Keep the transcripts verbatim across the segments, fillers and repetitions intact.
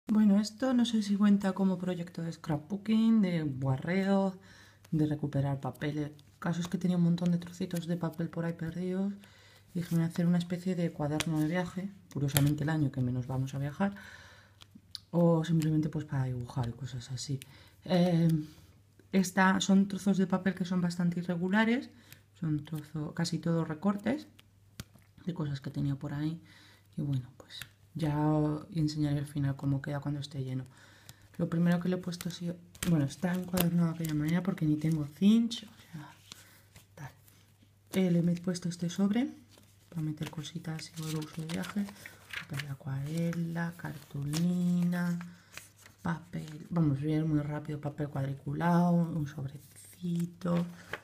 Bueno, esto no sé si cuenta como proyecto de scrapbooking, de guarreo, de recuperar papeles. El caso es que tenía un montón de trocitos de papel por ahí perdidos y dije, voy a hacer una especie de cuaderno de viaje, curiosamente el año que menos vamos a viajar, o simplemente pues para dibujar y cosas así. Eh, esta, son trozos de papel que son bastante irregulares, son trozo, casi todos recortes de cosas que tenía por ahí. Y bueno, pues ya os enseñaré al final cómo queda cuando esté lleno. Lo primero que le he puesto ha sido... Bueno, está encuadernado de aquella manera porque ni tengo cinch, o sea, tal. Eh, le he puesto este sobre para meter cositas y luego uso de viaje. Papel de acuarela, cartulina, papel... Vamos, voy a ir muy rápido. Papel cuadriculado, un sobrecito,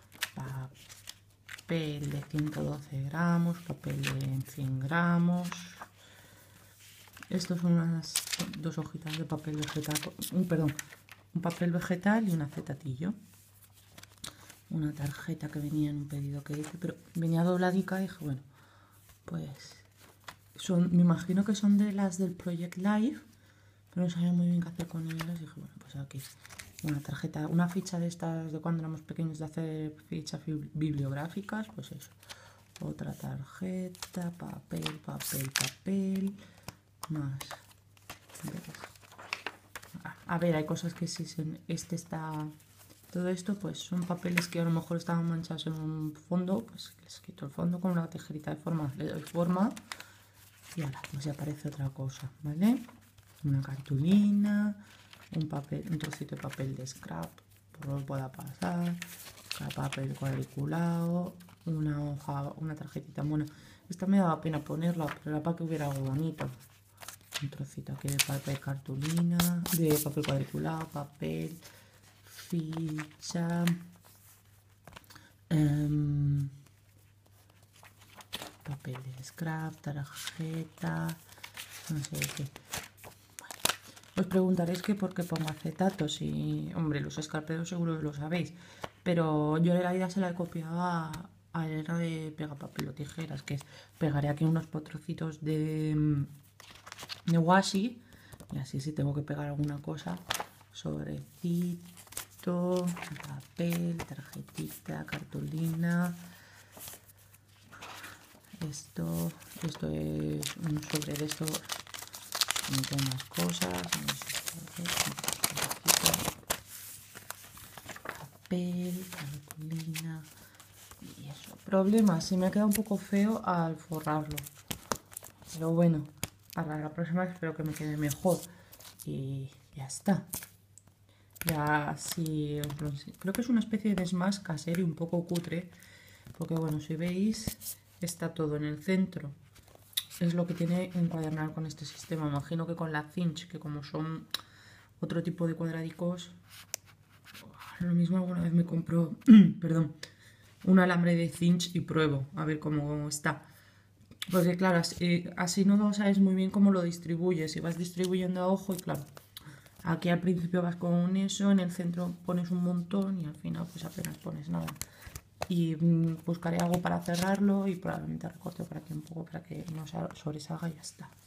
papel de ciento doce gramos, papel de cien gramos. Estos son unas dos hojitas de papel vegetal, un, perdón, un papel vegetal y un acetatillo. Una tarjeta que venía en un pedido que hice, pero venía dobladica y dije, bueno, pues son, me imagino que son de las del Project Life, pero no sabía muy bien qué hacer con ellas. Y dije, bueno, pues aquí una tarjeta, una ficha de estas de cuando éramos pequeños de hacer fichas bibliográficas, pues eso. Otra tarjeta, papel, papel, papel, más. A ver, hay cosas que si este está... Todo esto pues son papeles que a lo mejor estaban manchados en un fondo, pues les quito el fondo con una tijerita de forma, le doy forma y ahora pues ya aparece otra cosa, ¿vale? Una cartulina, un papel, un trocito de papel de scrap, por lo que pueda pasar, papel cuadriculado, una hoja, una tarjetita. Bueno, esta me daba pena ponerla, pero era para que hubiera algo bonito. Un trocito aquí de papel cartulina, de papel cuadriculado, papel, ficha, um, papel de scrap, tarjeta, no sé qué. Bueno, os preguntaréis que por qué pongo acetatos y, hombre, los escarperos seguro que lo sabéis, pero yo la idea se la he copiado a, a era de pegapapel o tijeras, que es pegaré aquí unos potrocitos de, de washi y así si tengo que pegar alguna cosa, sobrecito, papel, tarjetita, cartulina. Esto, esto es un sobre de esto, meto más cosas, papel, cartulina y eso. Problema, se me ha quedado un poco feo al forrarlo, pero bueno, para la próxima espero que me quede mejor y ya está. Ya si os lo enseño. Creo que es una especie de smash casero y un poco cutre, porque bueno, si veis está todo en el centro. Es lo que tiene encuadernar con este sistema. Imagino que con la cinch, que como son otro tipo de cuadradicos, lo mismo alguna vez me compró, perdón, un alambre de cinch y pruebo a ver cómo está. Porque claro, así, así no sabes muy bien cómo lo distribuyes. Y vas distribuyendo a ojo y claro, aquí al principio vas con eso, en el centro pones un montón y al final pues apenas pones nada. Y mmm, buscaré algo para cerrarlo y probablemente recorte por aquí un poco para que no sobresalga y ya está.